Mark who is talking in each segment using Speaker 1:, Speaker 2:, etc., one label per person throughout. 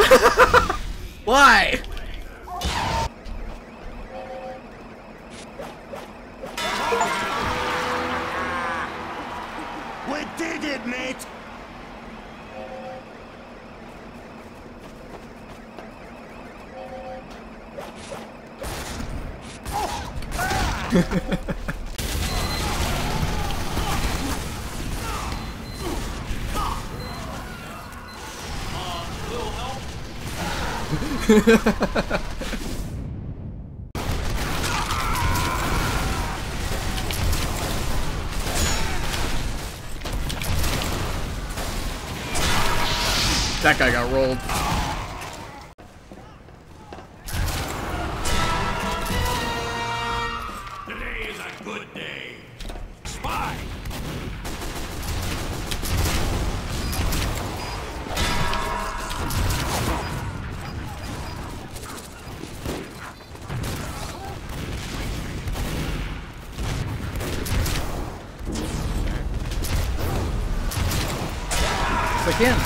Speaker 1: Why?
Speaker 2: We did it, mate!
Speaker 1: That guy got rolled.
Speaker 2: Today is a good day. Spy!
Speaker 1: Click in.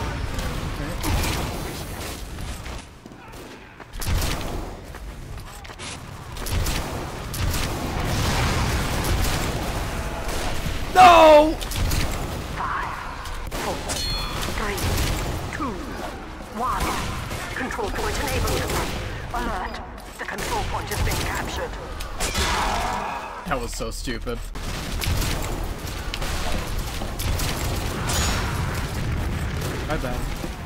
Speaker 1: No!
Speaker 3: 5, 4, 3, 2, 1. Control point enabled. Alert. The control point has been captured.
Speaker 1: That was so stupid. My bad.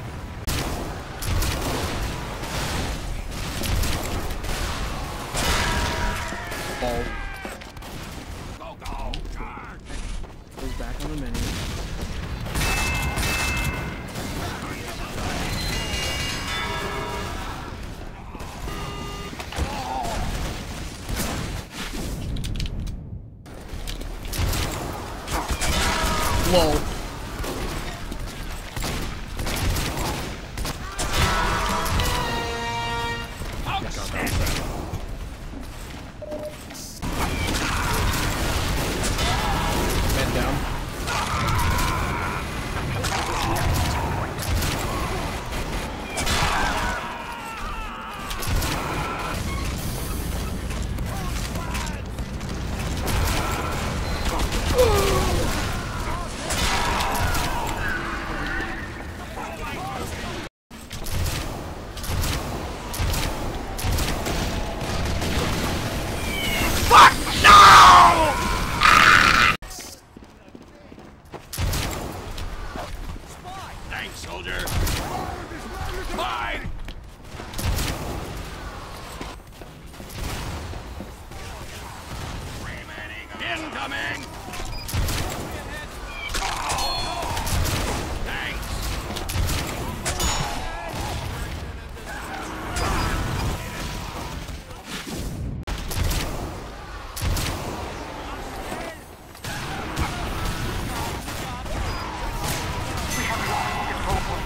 Speaker 1: Ball. Goes back on the menu. Lol. Man down.
Speaker 2: Thanks, soldier! Mine! Incoming! Thanks!
Speaker 3: We have lost control point.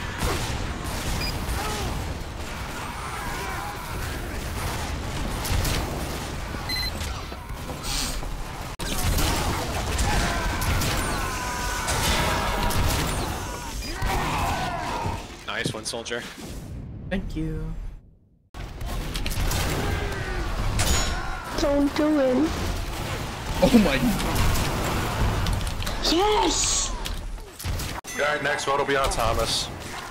Speaker 4: Nice one, soldier.
Speaker 1: Thank you.
Speaker 5: Don't do it.
Speaker 1: Oh my.
Speaker 5: Yes!
Speaker 4: Alright, next one will be on Thomas.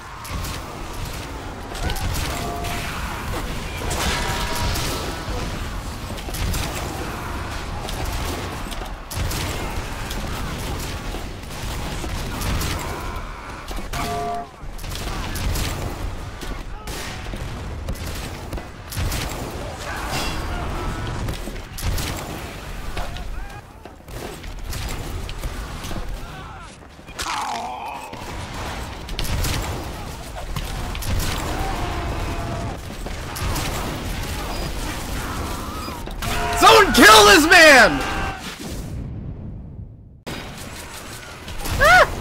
Speaker 1: Someone kill this man! Ah!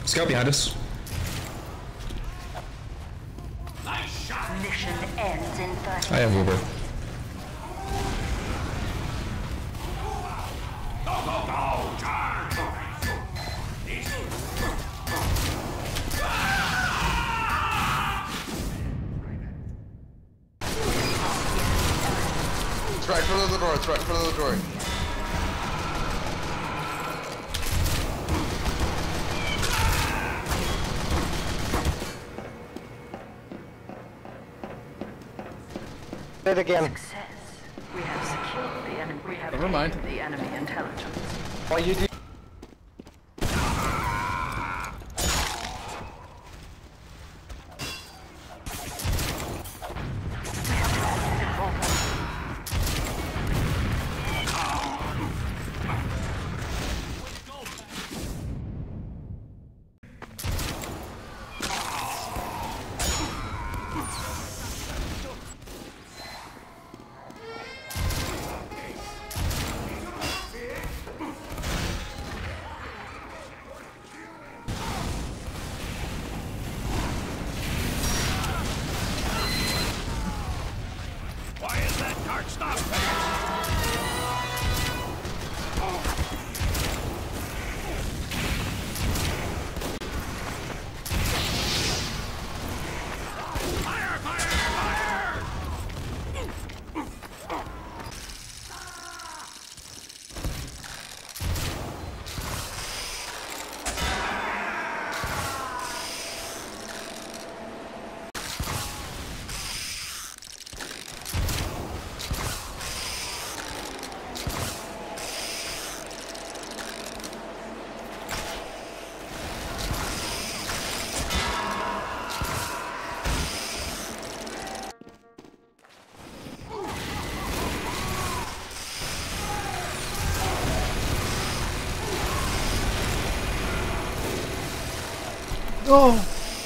Speaker 5: Scout behind us.
Speaker 2: Nice shot.
Speaker 3: Mission ends in 30
Speaker 5: I have Uber.
Speaker 2: Go, go, go. Charge.
Speaker 6: It's right in front of the door. It's right in front of the door.
Speaker 7: It again.
Speaker 3: success. We have secured the enemy. We have
Speaker 1: Never mind.
Speaker 3: taken the enemy intelligence.
Speaker 7: What you do?
Speaker 2: Why is that dark stuff? Fire, fire, fire!
Speaker 1: Oh!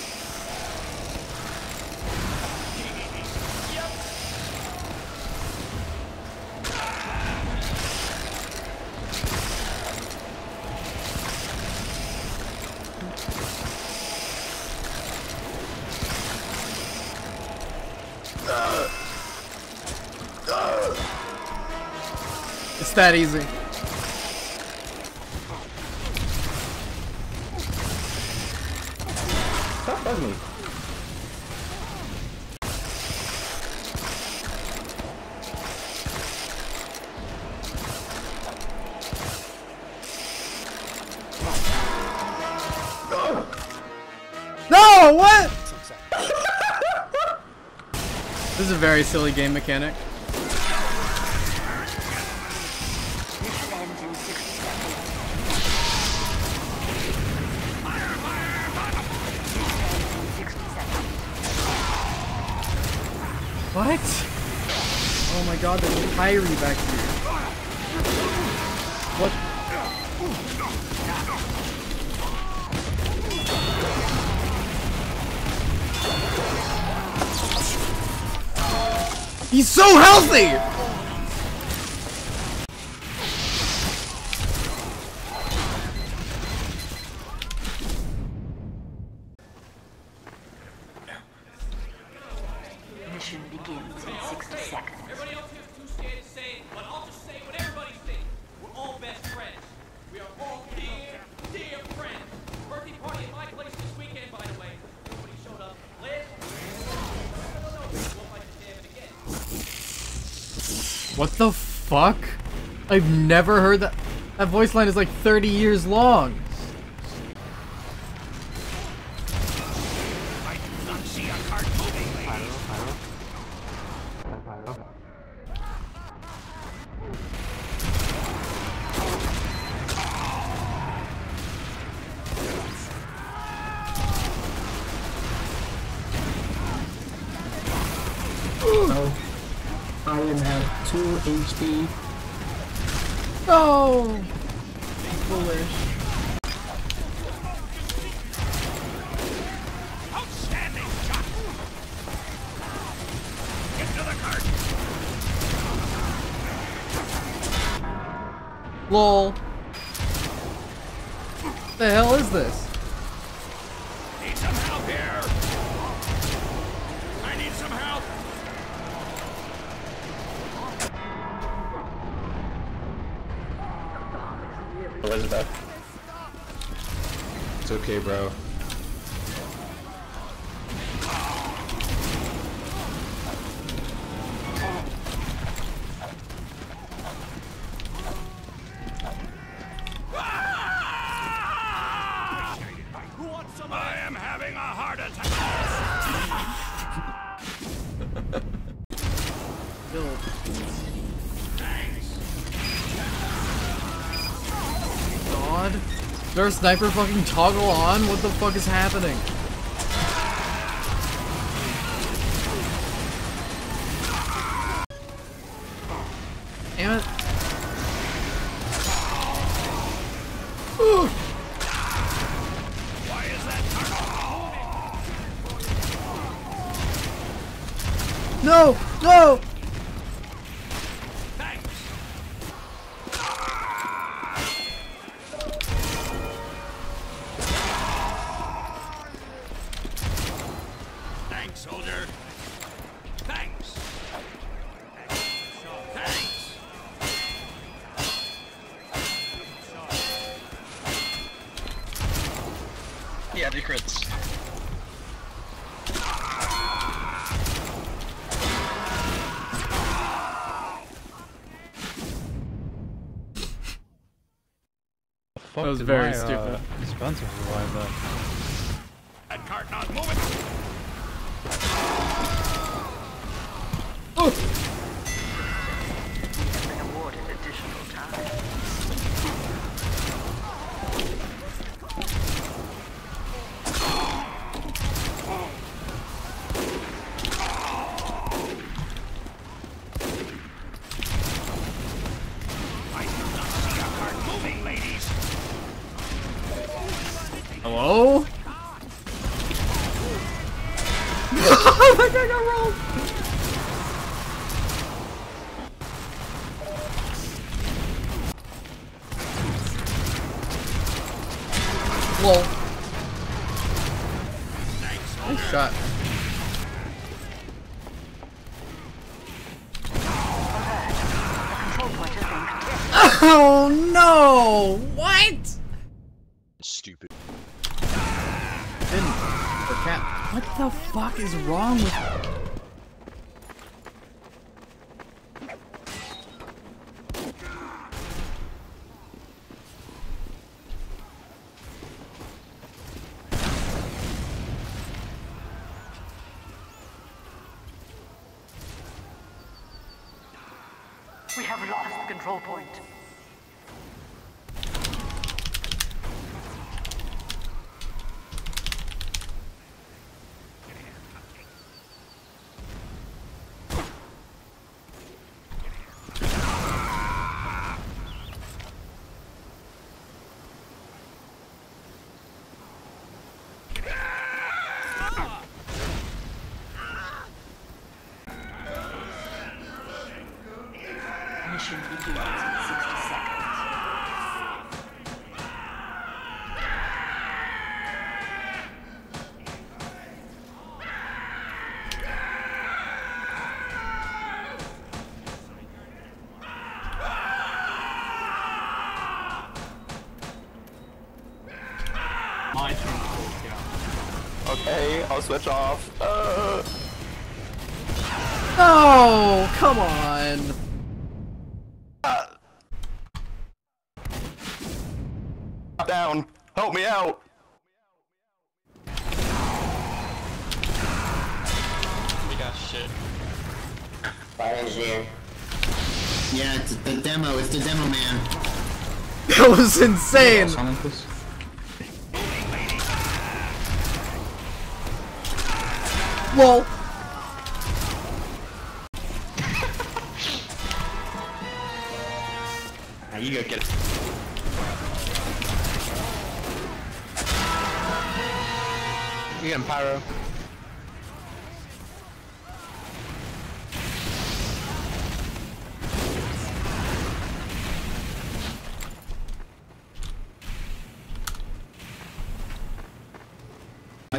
Speaker 1: It's that easy.
Speaker 7: Stop bugging me.
Speaker 1: No! What? This is a very silly game mechanic.
Speaker 3: Mission ends in 60 seconds. Mission ends in 60 seconds.
Speaker 1: What? Oh my god, there's a Kyrie back here. What? He's so healthy!
Speaker 3: Mission begins in 60 seconds.
Speaker 8: Everybody else here's too scared to say it, but I'll just say what everybody thinks. We're all best friends. We are all dear, dear friends. Birthday party at my place this weekend, by the way. Nobody showed up. Liz? No. We'll fight the damn it again.
Speaker 1: What the fuck? I've never heard that. That voice line is like 30 years long.
Speaker 2: I do not see a cart moving, lady.
Speaker 7: No. I am at 2 HP.
Speaker 1: Oh! Foolish.
Speaker 2: Outstanding shot. Get to the cart.
Speaker 1: LOL. What the hell is this?
Speaker 2: some help here? I need some help.
Speaker 4: Elizabeth.
Speaker 6: It's okay, bro.
Speaker 2: I am having a heart attack.
Speaker 1: God. Is there a sniper fucking toggle on? What the fuck is happening? Damn it. Ooh.
Speaker 2: Why is that toggle?
Speaker 1: No! No!
Speaker 2: Thanks. Thanks, soldier. Thanks. Thanks.
Speaker 5: Yeah, the crits.
Speaker 1: That was very stupid.
Speaker 9: Spencer survived that.
Speaker 2: That cart not moving.
Speaker 3: Been awarded additional time.
Speaker 2: I do not see a cart moving, ladies.
Speaker 1: Hello? That guy got rolled! Lol. Nice shot.
Speaker 3: Control point has been contested.
Speaker 1: Oh no! What?
Speaker 5: Stupid.
Speaker 1: Didn't. For cat. What the fuck is wrong with
Speaker 3: We have lost the control point. Mission begins in 60 seconds.
Speaker 9: My turn to hold down.
Speaker 4: Okay, I'll switch off.
Speaker 1: Oh, come on.
Speaker 4: Down. Help me out.
Speaker 5: We got shit.
Speaker 10: Fire engineer.
Speaker 7: Yeah, it's the demo. It's the demo, man.
Speaker 1: That was insane.
Speaker 9: Something, please.
Speaker 1: Lol.
Speaker 5: Now you go get it. You get him, Pyro.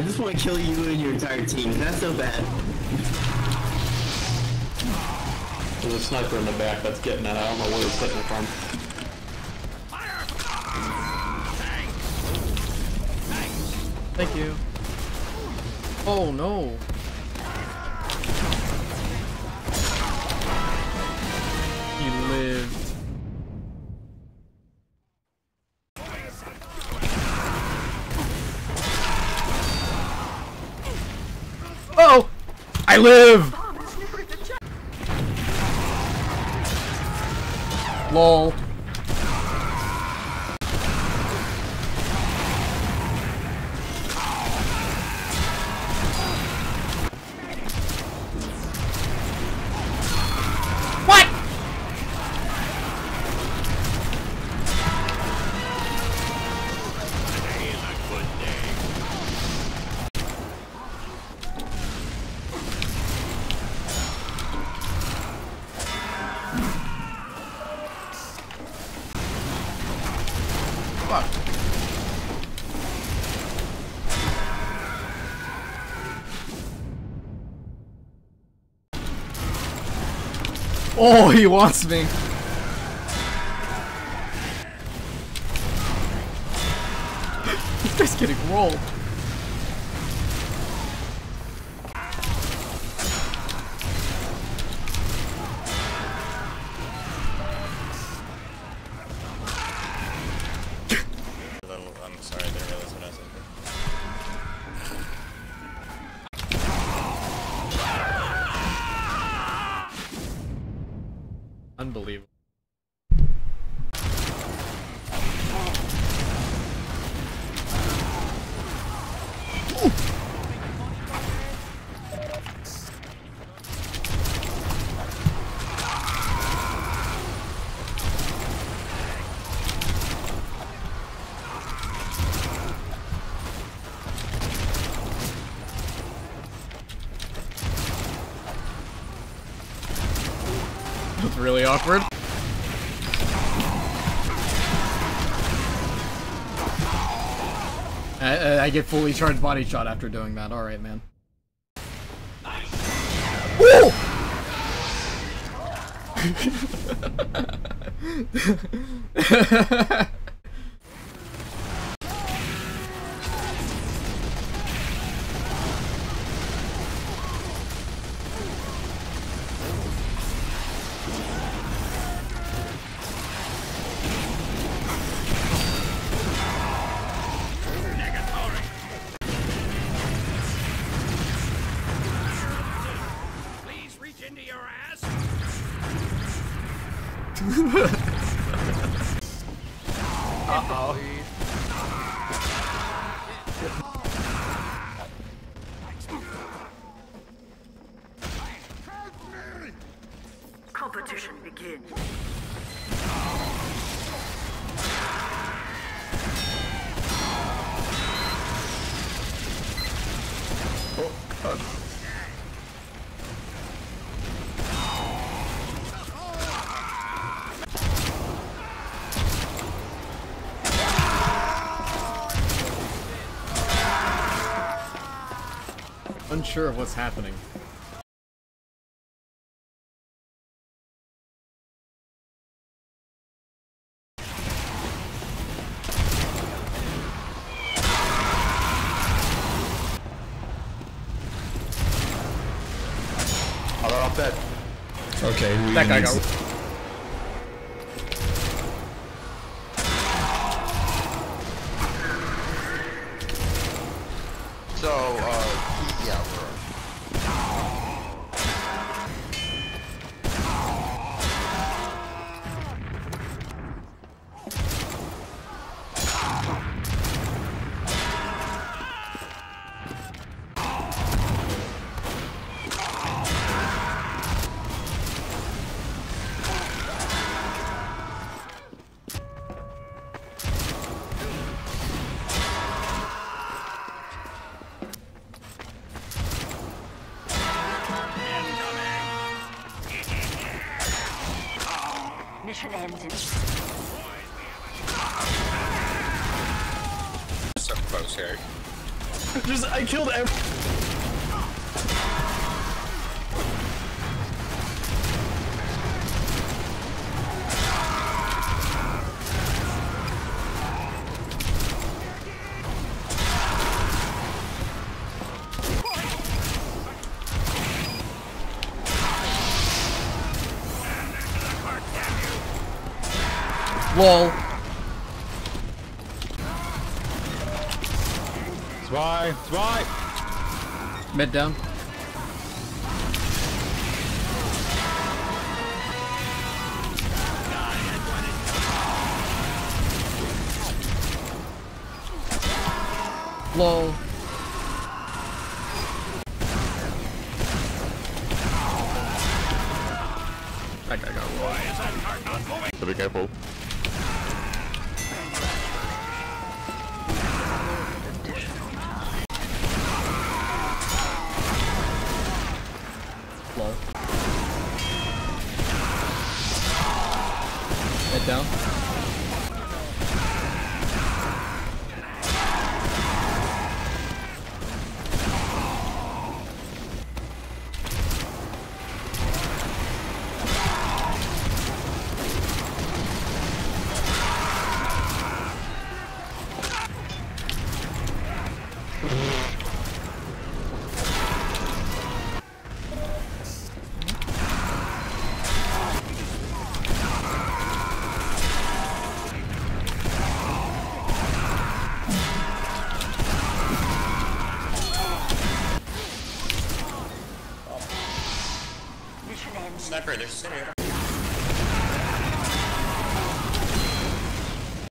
Speaker 7: I just want to kill you and your entire team. That's so bad.
Speaker 11: There's a sniper in the back that's getting it. I don't know where he's hitting it from.
Speaker 1: Thank you. Oh no. He lived. Oh! I live! LOL. What? Fuck. Oh, he wants me. This guy's getting rolled.
Speaker 5: I'm sorry, I didn't realize what I said.
Speaker 1: Unbelievable. That's really awkward. I get fully charged body shot after doing that. All right, man. Woo!
Speaker 2: Please reach into your ass.
Speaker 6: Uh-oh.
Speaker 3: Competition begins.
Speaker 1: Unsure of what's happening.
Speaker 4: Oh, they're all dead.
Speaker 11: Okay,
Speaker 1: That guy got.
Speaker 6: So, yeah, we're...
Speaker 3: Mission ended.
Speaker 5: So close here.
Speaker 11: I killed every.
Speaker 1: Lol.
Speaker 9: Spy!
Speaker 1: Mid down. Lol. That guy got rolled.
Speaker 4: So be careful.
Speaker 1: Lol. Head down.
Speaker 3: Mission ends.
Speaker 5: Sniper, there's a here.